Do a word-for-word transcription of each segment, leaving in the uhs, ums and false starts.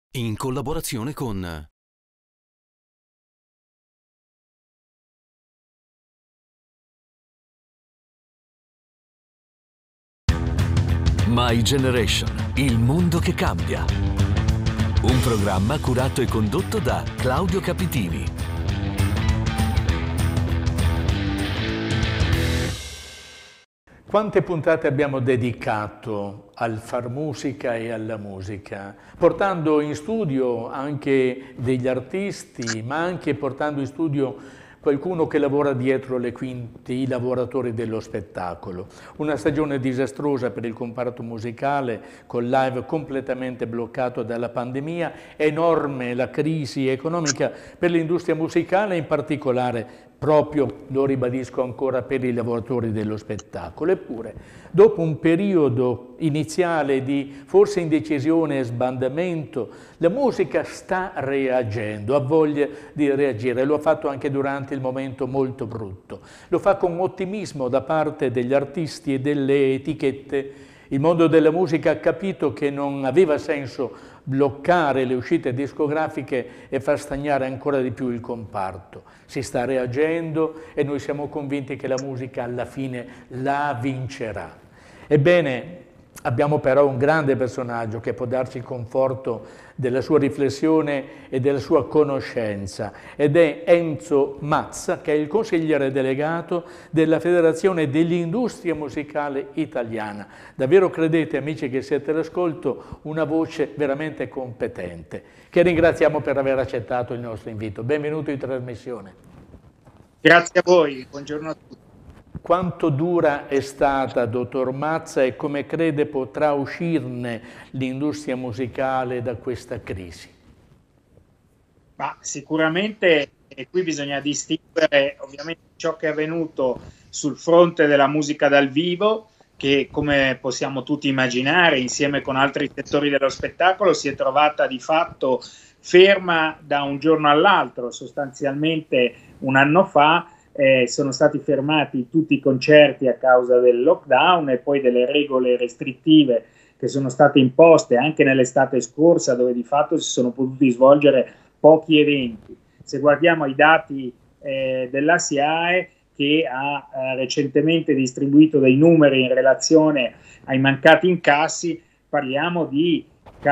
in collaborazione con My Generation, il mondo che cambia. Un programma curato e condotto da Claudio Capitini. Quante puntate abbiamo dedicato al far musica e alla musica, portando in studio anche degli artisti, ma anche portando in studio qualcuno che lavora dietro le quinte, i lavoratori dello spettacolo. Una stagione disastrosa per il comparto musicale, col live completamente bloccato dalla pandemia, enorme la crisi economica per l'industria musicale, in particolare proprio, lo ribadisco ancora, per i lavoratori dello spettacolo. Eppure, dopo un periodo iniziale di forse indecisione e sbandamento, la musica sta reagendo, ha voglia di reagire. Lo ha fatto anche durante il momento molto brutto. Lo fa con ottimismo da parte degli artisti e delle etichette. Il mondo della musica ha capito che non aveva senso bloccare le uscite discografiche e far stagnare ancora di più il comparto. Si sta reagendo e noi siamo convinti che la musica alla fine la vincerà. Ebbene, abbiamo però un grande personaggio che può darci il conforto della sua riflessione e della sua conoscenza, ed è Enzo Mazza, che è il consigliere delegato della Federazione dell'Industria Musicale Italiana. Davvero credete, amici che siete all'ascolto, una voce veramente competente, che ringraziamo per aver accettato il nostro invito. Benvenuto in trasmissione. Grazie a voi, buongiorno a tutti. Quanto dura è stata, dottor Mazza, e come crede potrà uscirne l'industria musicale da questa crisi? Ma sicuramente e qui bisogna distinguere ovviamente ciò che è avvenuto sul fronte della musica dal vivo, che come possiamo tutti immaginare, insieme con altri settori dello spettacolo, si è trovata di fatto ferma da un giorno all'altro. Sostanzialmente un anno fa Eh, sono stati fermati tutti i concerti a causa del lockdown e poi delle regole restrittive che sono state imposte anche nell'estate scorsa, dove di fatto si sono potuti svolgere pochi eventi. Se guardiamo i dati eh, della SIAE, che ha eh, recentemente distribuito dei numeri in relazione ai mancati incassi, parliamo di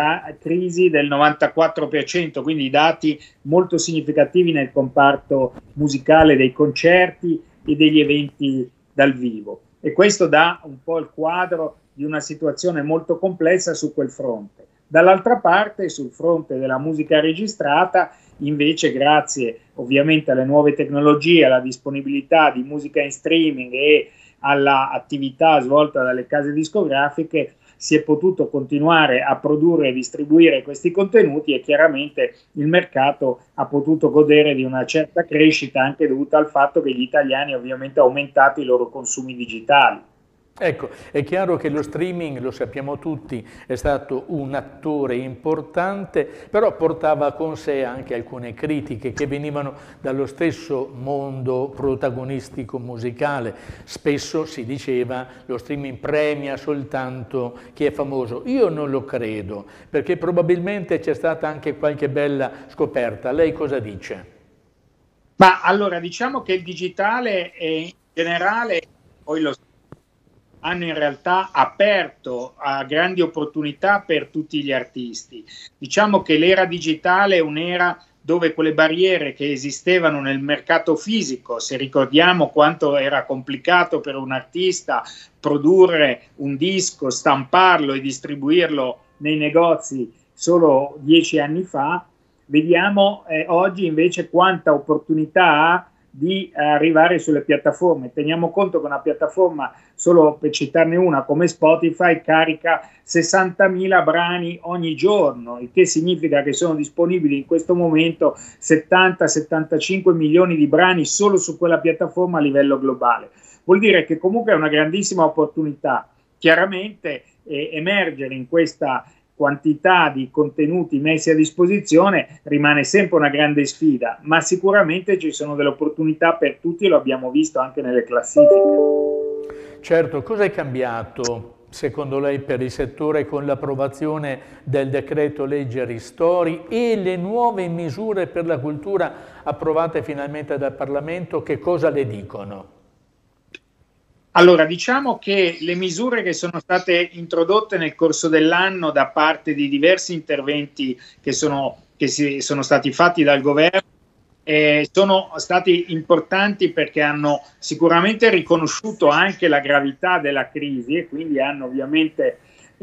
crisi del novantaquattro per cento, quindi dati molto significativi nel comparto musicale dei concerti e degli eventi dal vivo, e questo dà un po' il quadro di una situazione molto complessa su quel fronte. Dall'altra parte, sul fronte della musica registrata, invece, grazie ovviamente alle nuove tecnologie, alla disponibilità di musica in streaming e all'attività svolta dalle case discografiche, si è potuto continuare a produrre e distribuire questi contenuti, e chiaramente il mercato ha potuto godere di una certa crescita, anche dovuta al fatto che gli italiani ovviamente hanno aumentato i loro consumi digitali. Ecco, è chiaro che lo streaming, lo sappiamo tutti, è stato un attore importante, però portava con sé anche alcune critiche che venivano dallo stesso mondo protagonistico musicale. Spesso si diceva lo streaming premia soltanto chi è famoso. Io non lo credo, perché probabilmente c'è stata anche qualche bella scoperta. Lei cosa dice? Ma allora, diciamo che il digitale è in generale, poi lo hanno in realtà aperto a grandi opportunità per tutti gli artisti. Diciamo che l'era digitale è un'era dove quelle barriere che esistevano nel mercato fisico, se ricordiamo quanto era complicato per un artista produrre un disco, stamparlo e distribuirlo nei negozi solo dieci anni fa, vediamo eh, oggi invece quanta opportunità ha di arrivare sulle piattaforme. Teniamo conto che una piattaforma, solo per citarne una come Spotify, carica sessantamila brani ogni giorno, il che significa che sono disponibili in questo momento settanta settantacinque milioni di brani solo su quella piattaforma a livello globale. Vuol dire che comunque è una grandissima opportunità. Chiaramente eh, emergere in questa quantità di contenuti messi a disposizione rimane sempre una grande sfida, ma sicuramente ci sono delle opportunità per tutti, e lo abbiamo visto anche nelle classifiche. Certo, cosa è cambiato secondo lei, per il settore con l'approvazione del decreto legge ristori e le nuove misure per la cultura approvate finalmente dal Parlamento, che cosa le dicono? Allora, diciamo che le misure che sono state introdotte nel corso dell'anno da parte di diversi interventi che sono, che si, sono stati fatti dal governo eh, sono stati importanti perché hanno sicuramente riconosciuto anche la gravità della crisi e quindi hanno ovviamente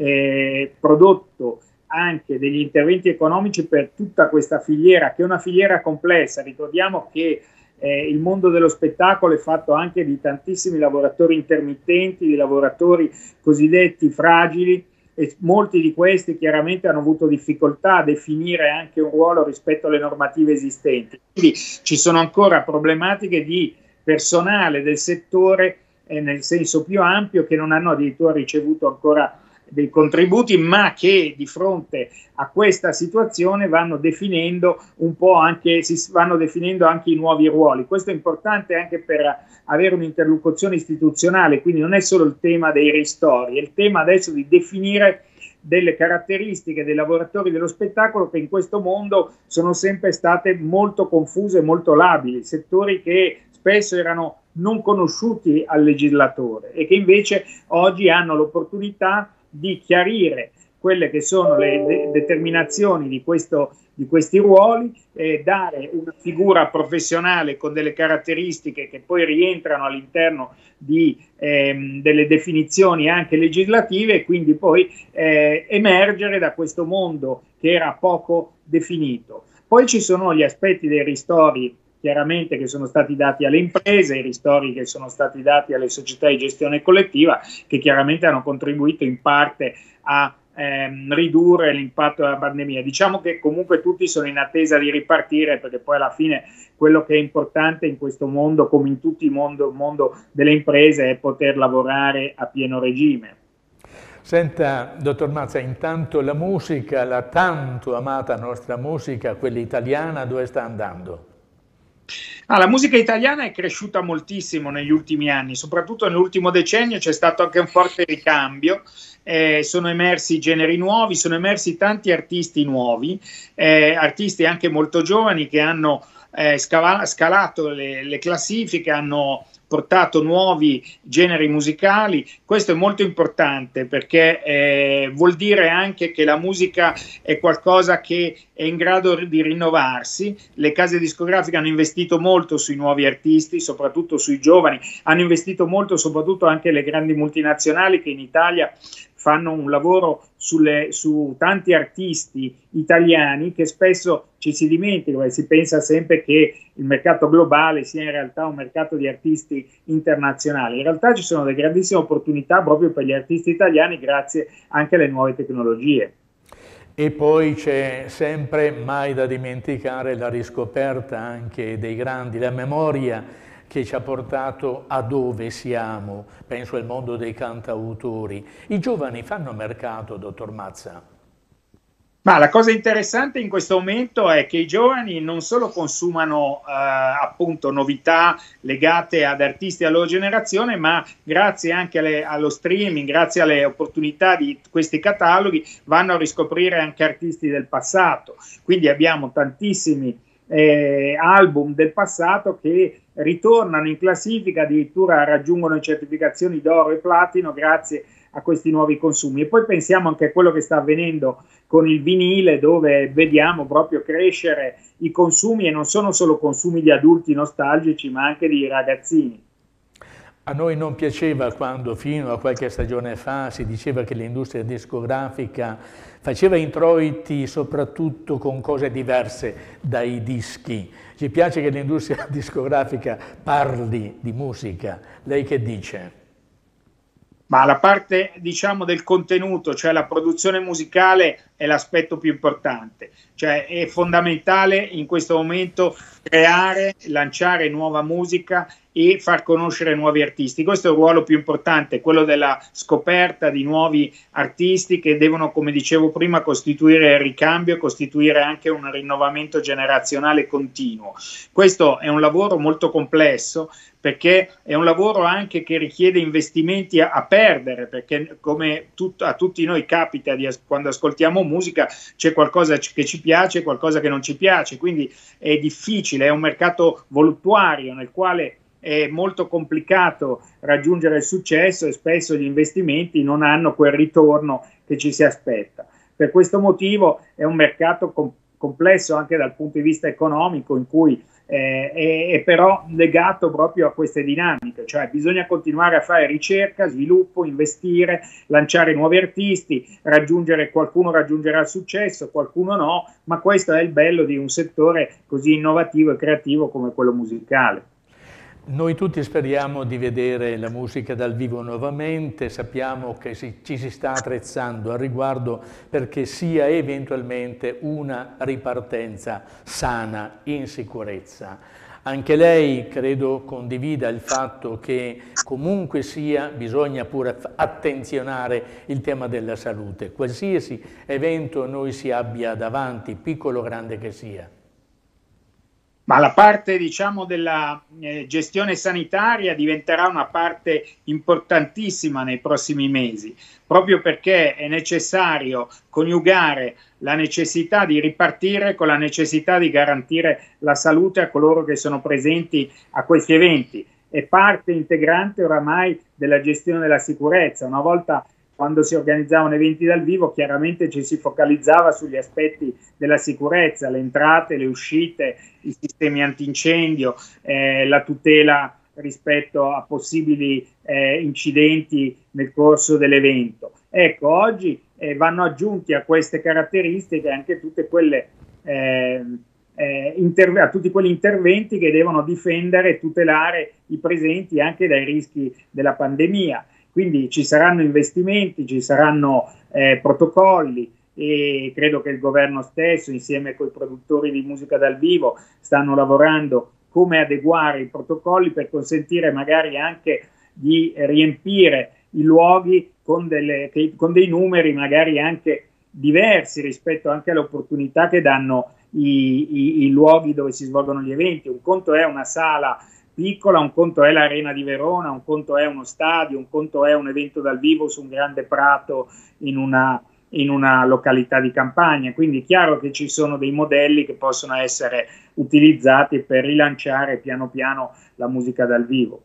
eh, prodotto anche degli interventi economici per tutta questa filiera, che è una filiera complessa. Ricordiamo che Eh, il mondo dello spettacolo è fatto anche di tantissimi lavoratori intermittenti, di lavoratori cosiddetti fragili, e molti di questi chiaramente hanno avuto difficoltà a definire anche un ruolo rispetto alle normative esistenti. Quindi ci sono ancora problematiche di personale del settore eh, nel senso più ampio, che non hanno addirittura ricevuto ancora dei contributi, ma che di fronte a questa situazione vanno definendo un po' anche, si vanno definendo anche i nuovi ruoli. Questo è importante anche per avere un'interlocuzione istituzionale, quindi non è solo il tema dei ristori, è il tema adesso di definire delle caratteristiche dei lavoratori dello spettacolo che in questo mondo sono sempre state molto confuse e molto labili, settori che spesso erano non conosciuti al legislatore e che invece oggi hanno l'opportunità di chiarire quelle che sono le de determinazioni di, questo, di questi ruoli, e dare una figura professionale con delle caratteristiche che poi rientrano all'interno di, ehm, delle definizioni anche legislative, e quindi poi eh, emergere da questo mondo che era poco definito. Poi ci sono gli aspetti dei ristori chiaramente che sono stati dati alle imprese, i ristori che sono stati dati alle società di gestione collettiva, che chiaramente hanno contribuito in parte a ehm, ridurre l'impatto della pandemia. Diciamo che comunque tutti sono in attesa di ripartire, perché poi alla fine quello che è importante in questo mondo, come in tutto il mondo, mondo delle imprese, è poter lavorare a pieno regime. Senta, dottor Mazza, intanto la musica, la tanto amata nostra musica, quella italiana, dove sta andando? Ah, la musica italiana è cresciuta moltissimo negli ultimi anni, soprattutto nell'ultimo decennio c'è stato anche un forte ricambio, eh, sono emersi generi nuovi, sono emersi tanti artisti nuovi, eh, artisti anche molto giovani che hanno eh, scalato le, le classifiche, hanno portato nuovi generi musicali. Questo è molto importante perché eh, vuol dire anche che la musica è qualcosa che è in grado di rinnovarsi. Le case discografiche hanno investito molto sui nuovi artisti, soprattutto sui giovani, hanno investito molto soprattutto anche le grandi multinazionali che in Italia fanno un lavoro sulle, su tanti artisti italiani che spesso ci si dimentica, perché si pensa sempre che il mercato globale sia in realtà un mercato di artisti internazionali. In realtà ci sono delle grandissime opportunità proprio per gli artisti italiani grazie anche alle nuove tecnologie. E poi c'è sempre, mai da dimenticare, la riscoperta anche dei grandi, la memoria che ci ha portato a dove siamo, penso al mondo dei cantautori. I giovani fanno mercato, dottor Mazza? Ma la cosa interessante in questo momento è che i giovani non solo consumano eh, appunto novità legate ad artisti a loro generazione, ma grazie anche alle, allo streaming, grazie alle opportunità di questi cataloghi, vanno a riscoprire anche artisti del passato. Quindi abbiamo tantissimi eh, album del passato che ritornano in classifica, addirittura raggiungono certificazioni d'oro e platino grazie a questi nuovi consumi. E poi pensiamo anche a quello che sta avvenendo con il vinile, dove vediamo proprio crescere i consumi, e non sono solo consumi di adulti nostalgici ma anche di ragazzini. A noi non piaceva quando fino a qualche stagione fa si diceva che l'industria discografica faceva introiti soprattutto con cose diverse dai dischi. Ci piace che l'industria discografica parli di musica. Lei che dice? Ma la parte, diciamo, del contenuto, cioè la produzione musicale, è l'aspetto più importante. Cioè è fondamentale in questo momento creare, lanciare nuova musica e far conoscere nuovi artisti. Questo è il ruolo più importante, quello della scoperta di nuovi artisti che devono, come dicevo prima, costituire il ricambio, costituire anche un rinnovamento generazionale continuo. Questo è un lavoro molto complesso, perché è un lavoro anche che richiede investimenti a, a perdere, perché come tut, a tutti noi capita di, quando ascoltiamo musica c'è qualcosa che ci piace e qualcosa che non ci piace, quindi è difficile, è un mercato voluttuario nel quale è molto complicato raggiungere il successo e spesso gli investimenti non hanno quel ritorno che ci si aspetta. Per questo motivo è un mercato com- complesso anche dal punto di vista economico, in cui eh, è, è però legato proprio a queste dinamiche, cioè bisogna continuare a fare ricerca, sviluppo, investire, lanciare nuovi artisti, raggiungere, qualcuno raggiungerà il successo, qualcuno no, ma questo è il bello di un settore così innovativo e creativo come quello musicale. Noi tutti speriamo di vedere la musica dal vivo nuovamente, sappiamo che si, ci si sta attrezzando al riguardo perché sia eventualmente una ripartenza sana, in sicurezza. Anche lei credo condivida il fatto che comunque sia bisogna pure attenzionare il tema della salute, qualsiasi evento noi si abbia davanti, piccolo o grande che sia. Ma la parte, diciamo, della eh, gestione sanitaria diventerà una parte importantissima nei prossimi mesi, proprio perché è necessario coniugare la necessità di ripartire con la necessità di garantire la salute a coloro che sono presenti a questi eventi. È parte integrante oramai della gestione della sicurezza. Una volta, quando si organizzavano eventi dal vivo, chiaramente ci si focalizzava sugli aspetti della sicurezza, le entrate, le uscite, i sistemi antincendio, eh, la tutela rispetto a possibili eh, incidenti nel corso dell'evento. Ecco, oggi eh, vanno aggiunti a queste caratteristiche anche tutte quelle, eh, eh, interve- a tutti quegli interventi che devono difendere e tutelare i presenti anche dai rischi della pandemia. Quindi ci saranno investimenti, ci saranno eh, protocolli e credo che il governo stesso, insieme con i produttori di musica dal vivo, stanno lavorando come adeguare i protocolli per consentire magari anche di riempire i luoghi con, delle, con dei numeri magari anche diversi rispetto anche alle opportunità che danno i, i, i luoghi dove si svolgono gli eventi. Un conto è una sala piccola, un conto è l'Arena di Verona, un conto è uno stadio, un conto è un evento dal vivo su un grande prato in una, in una località di campagna. Quindi è chiaro che ci sono dei modelli che possono essere utilizzati per rilanciare piano piano la musica dal vivo.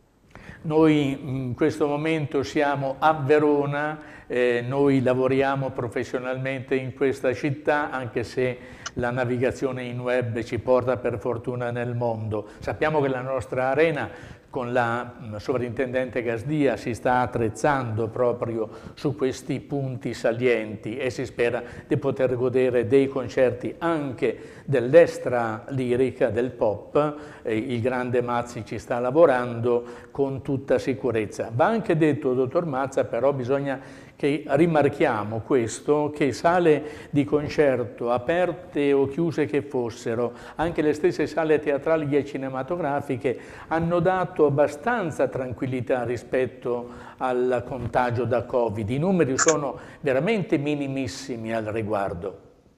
Noi in questo momento siamo a Verona, eh, noi lavoriamo professionalmente in questa città, anche se la navigazione in web ci porta per fortuna nel mondo. Sappiamo che la nostra arena con la sovrintendente Gasdia si sta attrezzando proprio su questi punti salienti e si spera di poter godere dei concerti anche dell'extra lirica, del pop. Eh, il grande Mazzi ci sta lavorando con tutta sicurezza. Va anche detto, dottor Mazza, però bisogna che rimarchiamo questo, che sale di concerto, aperte o chiuse che fossero, anche le stesse sale teatrali e cinematografiche, hanno dato abbastanza tranquillità rispetto al contagio da Covid. I numeri sono veramente minimissimi al riguardo.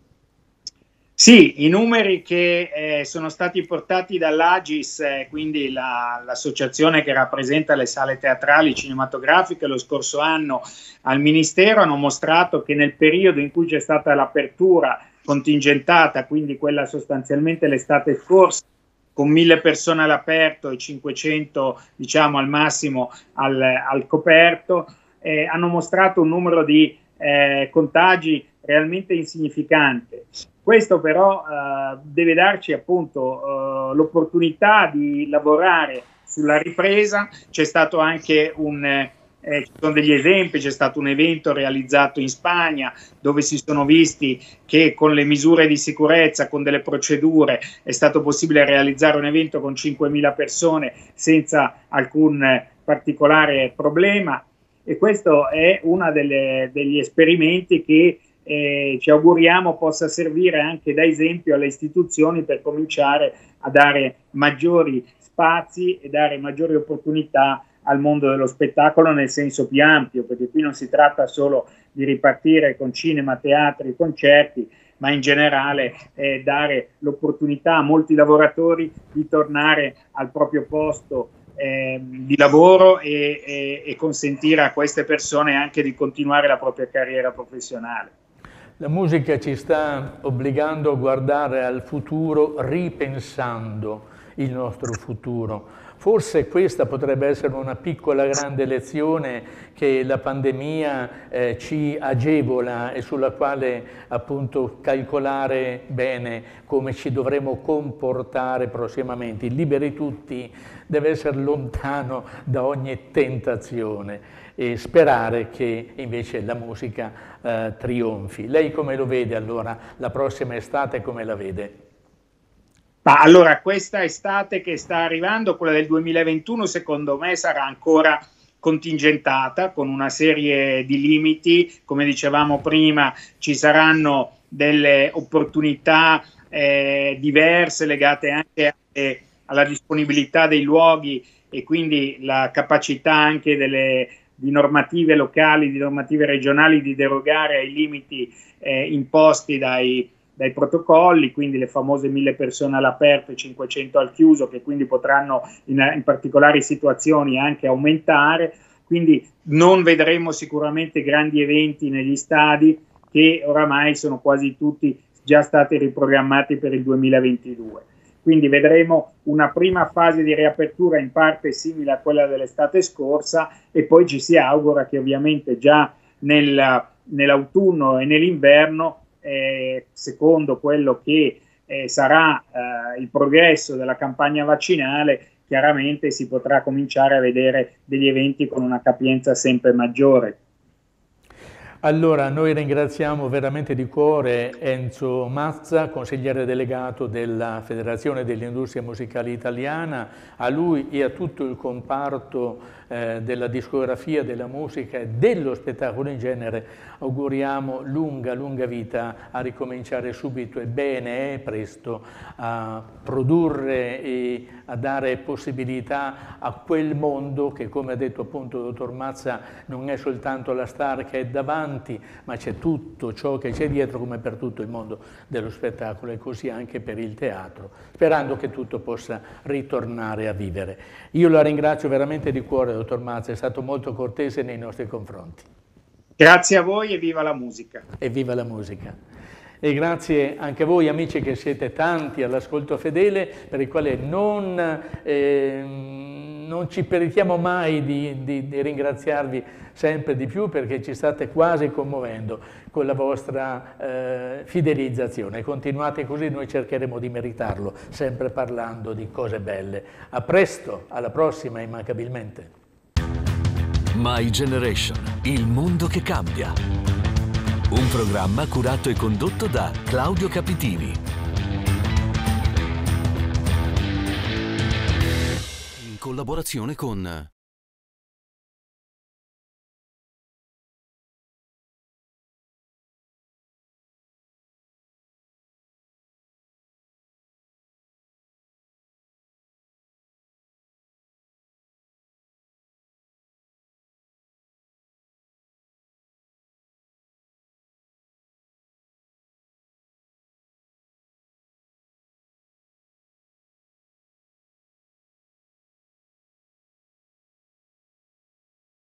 Sì, i numeri che eh, sono stati portati dall'Agis, eh, quindi l'associazione la, che rappresenta le sale teatrali cinematografiche lo scorso anno al Ministero, hanno mostrato che nel periodo in cui c'è stata l'apertura contingentata, quindi quella sostanzialmente l'estate scorsa, con mille persone all'aperto e cinquecento diciamo al massimo al, al coperto, eh, hanno mostrato un numero di eh, contagi realmente insignificante. Questo però eh, deve darci appunto eh, l'opportunità di lavorare sulla ripresa. C'è stato anche un, eh, ci sono degli esempi, c'è stato un evento realizzato in Spagna dove si sono visti che con le misure di sicurezza, con delle procedure, è stato possibile realizzare un evento con cinquemila persone senza alcun particolare problema, e questo è uno degli esperimenti che eh, ci auguriamo possa servire anche da esempio alle istituzioni per cominciare a dare maggiori spazi e dare maggiori opportunità al mondo dello spettacolo nel senso più ampio, perché qui non si tratta solo di ripartire con cinema, teatri, concerti, ma in generale eh, dare l'opportunità a molti lavoratori di tornare al proprio posto eh, di lavoro e, e, e consentire a queste persone anche di continuare la propria carriera professionale. La musica ci sta obbligando a guardare al futuro ripensando il nostro futuro. Forse questa potrebbe essere una piccola grande lezione che la pandemia eh, ci agevola e sulla quale appunto calcolare bene come ci dovremo comportare prossimamente. Il liberi tutti deve essere lontano da ogni tentazione e sperare che invece la musica eh, trionfi. Lei come lo vede allora la prossima estate, come la vede? Ma allora, questa estate che sta arrivando, quella del duemilaventuno, secondo me sarà ancora contingentata con una serie di limiti. Come dicevamo prima, ci saranno delle opportunità eh, diverse legate anche eh, alla disponibilità dei luoghi e quindi la capacità anche delle di normative locali, di normative regionali di derogare ai limiti eh, imposti dai dai protocolli, quindi le famose mille persone all'aperto e cinquecento al chiuso, che quindi potranno in, in particolari situazioni anche aumentare. Quindi non vedremo sicuramente grandi eventi negli stadi che oramai sono quasi tutti già stati riprogrammati per il duemilaventidue. Quindi vedremo una prima fase di riapertura in parte simile a quella dell'estate scorsa e poi ci si augura che ovviamente già nel, nell'autunno e nell'inverno Eh, secondo quello che eh, sarà eh, il progresso della campagna vaccinale, chiaramente si potrà cominciare a vedere degli eventi con una capienza sempre maggiore. Allora, noi ringraziamo veramente di cuore Enzo Mazza, consigliere delegato della Federazione dell'Industria Musicale Italiana, a lui e a tutto il comparto eh, della discografia, della musica e dello spettacolo in genere. Auguriamo lunga, lunga vita, a ricominciare subito e bene e presto a produrre e a dare possibilità a quel mondo che, come ha detto appunto il dottor Mazza, non è soltanto la star che è davanti, ma c'è tutto ciò che c'è dietro, come per tutto il mondo dello spettacolo e così anche per il teatro, sperando che tutto possa ritornare a vivere. Io la ringrazio veramente di cuore, dottor Mazza, è stato molto cortese nei nostri confronti. Grazie a voi e viva la musica. E viva la musica. E grazie anche a voi amici che siete tanti all'ascolto fedele, per il quale non, eh, non ci peritiamo mai di, di, di ringraziarvi sempre di più, perché ci state quasi commuovendo con la vostra eh, fidelizzazione. Continuate così, noi cercheremo di meritarlo, sempre parlando di cose belle. A presto, alla prossima immancabilmente. My Generation, il mondo che cambia. Un programma curato e condotto da Claudio Capitini. In collaborazione con